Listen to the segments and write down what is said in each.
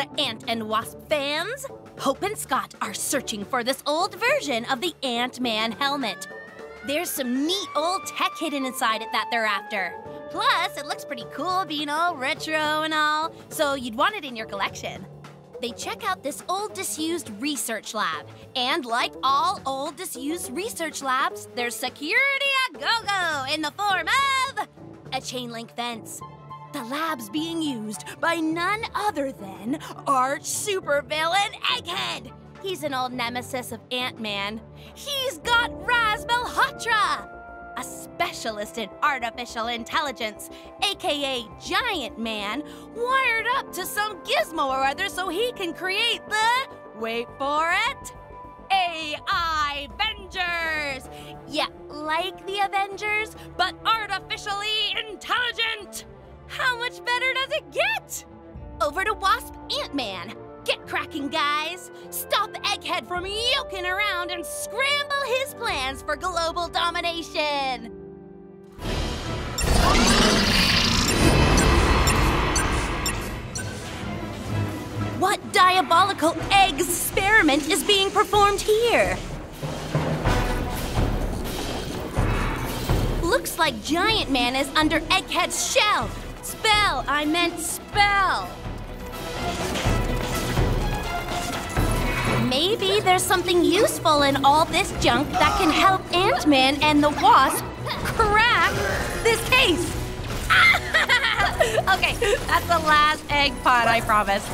Ant and Wasp fans! Hope and Scott are searching for this old version of the Ant-Man helmet. There's some neat old tech hidden inside it that they're after. Plus, it looks pretty cool being all retro and all, so you'd want it in your collection. They check out this old disused research lab. And like all old disused research labs, there's security a go-go in the form of a chain link fence. The lab's being used by none other than arch supervillain Egghead. He's an old nemesis of Ant-Man. He's got Raz Malhotra, a specialist in artificial intelligence, aka Giant Man, wired up to some gizmo or other so he can create the, wait for it, AI Avengers! Yeah, like the Avengers, but artificially intelligent! How much better does it get? Over to Wasp Ant-Man. Get cracking, guys! Stop Egghead from yoking around and scramble his plans for global domination! What diabolical experiment is being performed here? Looks like Giant Man is under Egghead's shell. Spell, I meant spell. Maybe there's something useful in all this junk that can help Ant-Man and the Wasp crack this case. Okay, that's the last egg pot, I promise.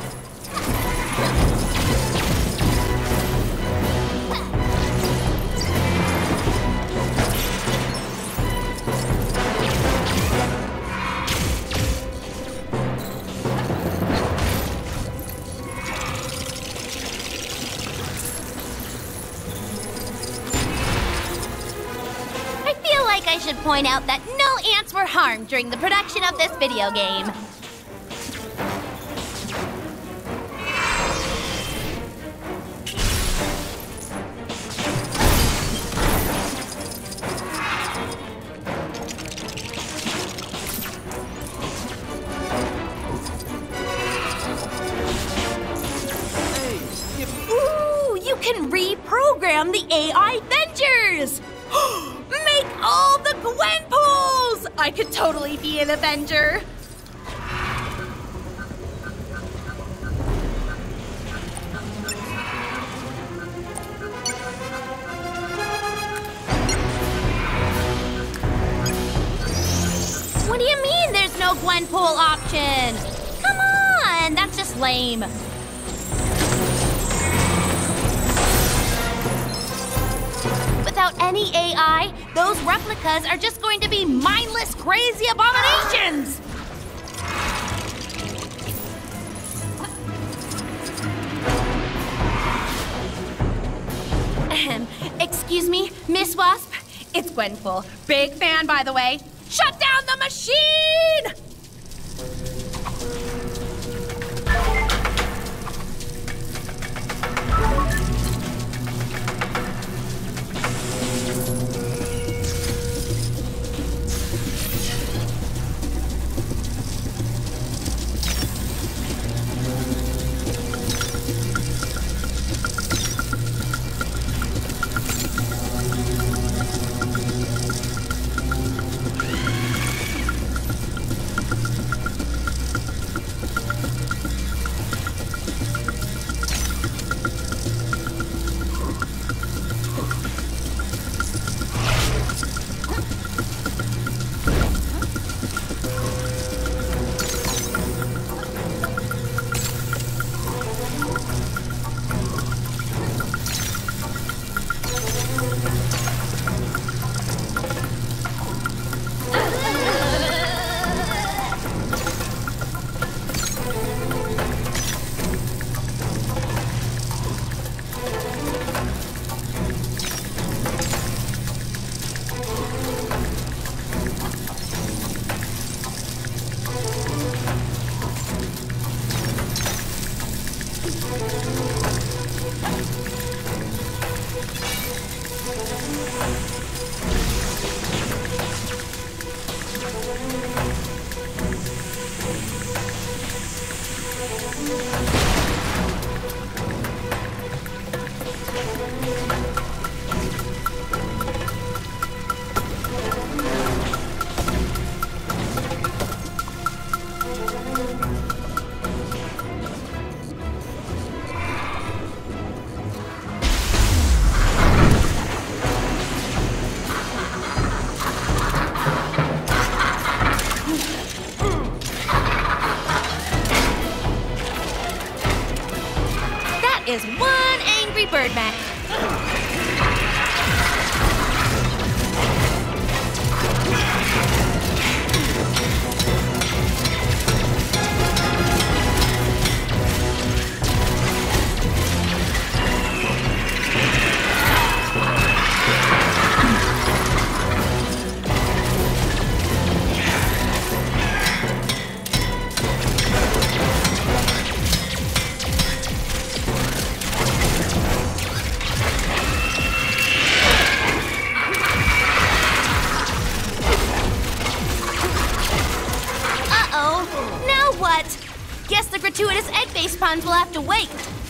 I should point out that no ants were harmed during the production of this video game. Ooh, you can reprogram the AI Avengers! Make all the Gwenpools! I could totally be an Avenger. What do you mean there's no Gwenpool option? Come on, that's just lame. Without any AI, those replicas are just going to be mindless, crazy abominations! Excuse me, Miss Wasp? It's Gwenpool. Big fan, by the way. Shut down the machine! bird mech. Guess the gratuitous egg-based puns will have to wait.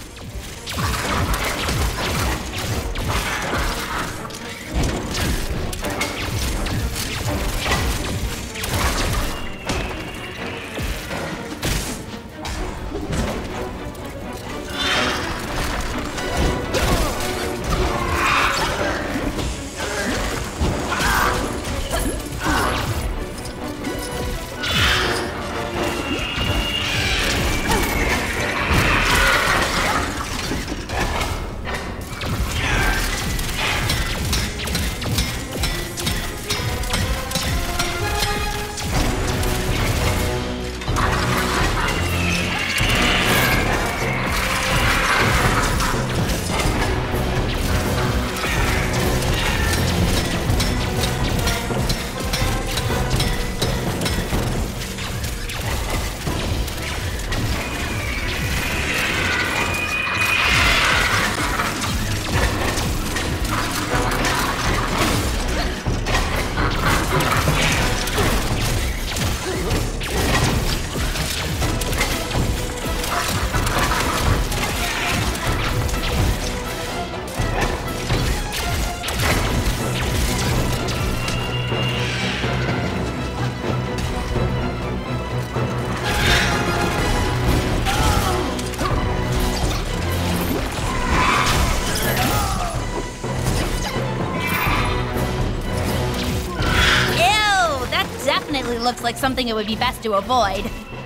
Looks like something it would be best to avoid.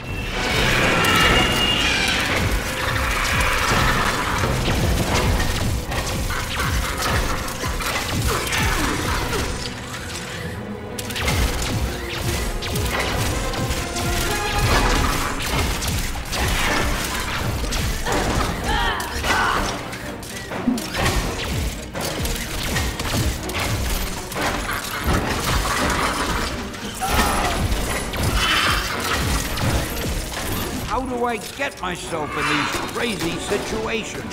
How do I get myself in these crazy situations?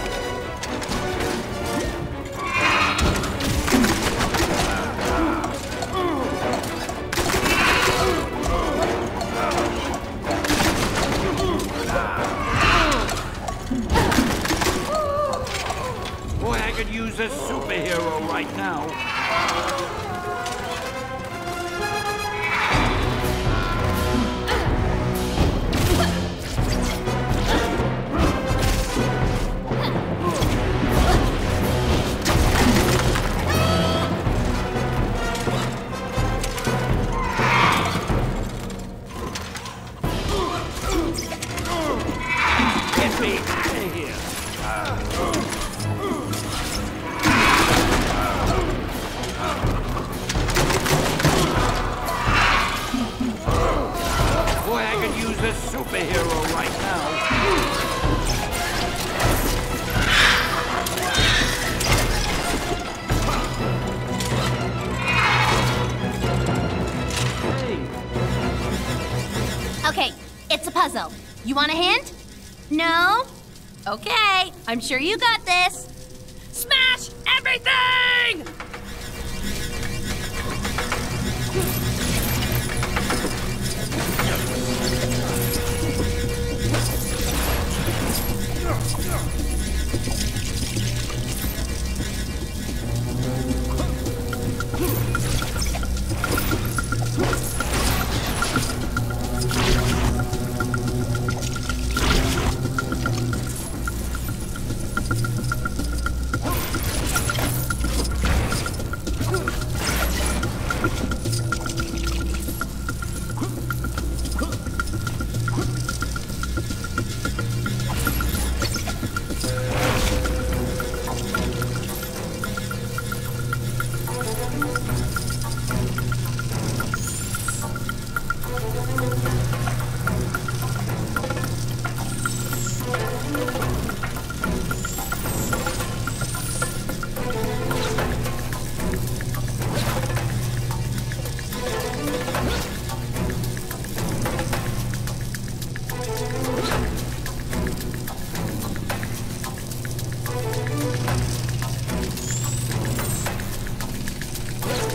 Boy, I could use a superhero right now. A superhero right now. Okay, it's a puzzle. You want a hint? No? Okay, I'm sure you got this. Smash everything!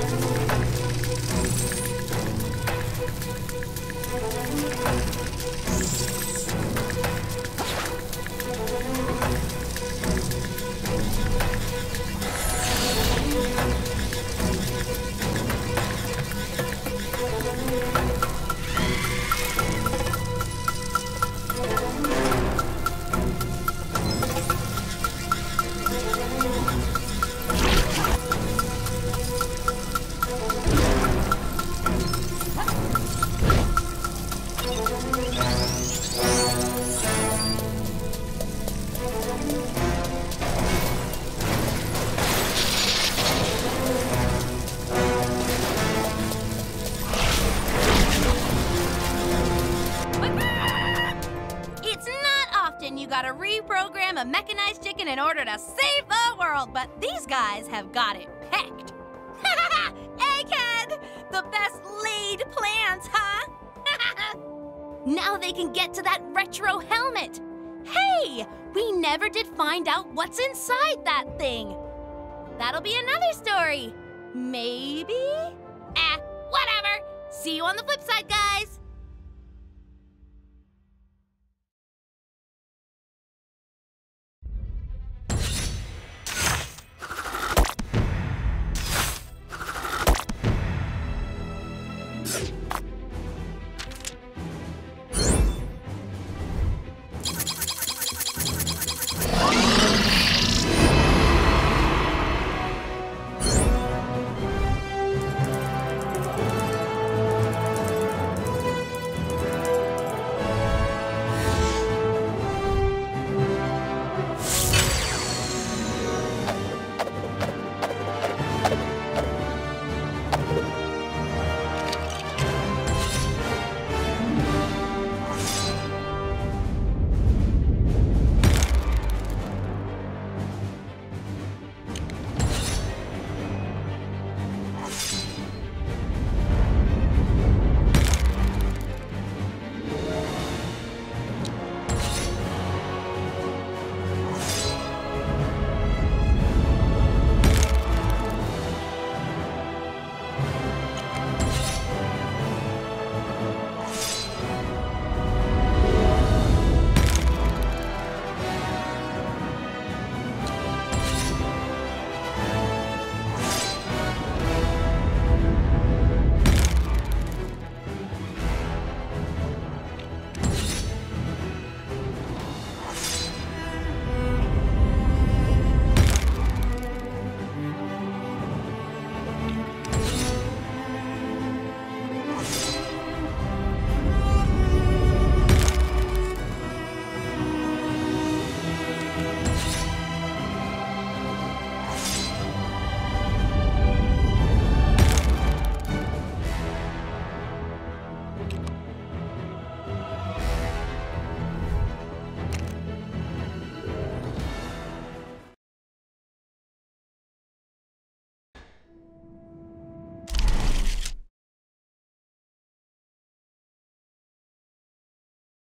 You gotta reprogram a mechanized chicken in order to save the world, but these guys have got it pegged. Egghead! The best laid plans, huh? Now they can get to that retro helmet. Hey, we never did find out what's inside that thing. That'll be another story. Maybe? Whatever. See you on the flip side, guys.